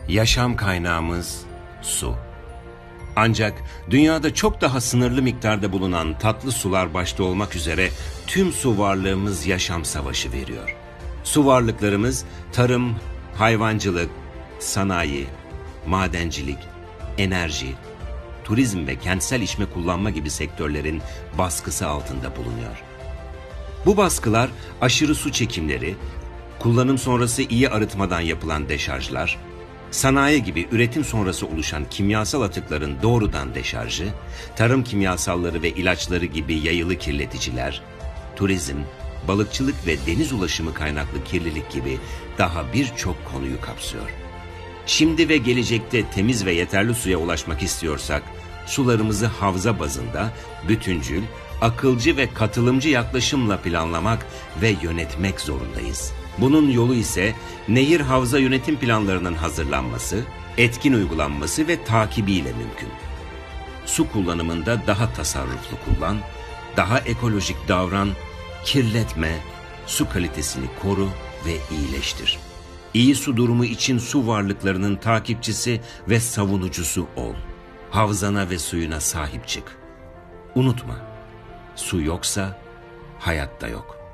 Yaşam kaynağımız su. Ancak dünyada çok daha sınırlı miktarda bulunan tatlı sular başta olmak üzere tüm su varlığımız yaşam savaşı veriyor. Su varlıklarımız tarım, hayvancılık, sanayi, madencilik, enerji, turizm ve kentsel işme kullanma gibi sektörlerin baskısı altında bulunuyor. Bu baskılar aşırı su çekimleri, kullanım sonrası iyi arıtmadan yapılan deşarjlar, sanayi gibi üretim sonrası oluşan kimyasal atıkların doğrudan deşarjı, tarım kimyasalları ve ilaçları gibi yayılı kirleticiler, turizm, balıkçılık ve deniz ulaşımı kaynaklı kirlilik gibi daha birçok konuyu kapsıyor. Şimdi ve gelecekte temiz ve yeterli suya ulaşmak istiyorsak, sularımızı havza bazında bütüncül, akılcı ve katılımcı yaklaşımla planlamak ve yönetmek zorundayız. Bunun yolu ise nehir havza yönetim planlarının hazırlanması, etkin uygulanması ve takibiyle mümkün. Su kullanımında daha tasarruflu kullan, daha ekolojik davran, kirletme, su kalitesini koru ve iyileştir. İyi su durumu için su varlıklarının takipçisi ve savunucusu ol. Havzana ve suyuna sahip çık. Unutma, su yoksa hayat da yok.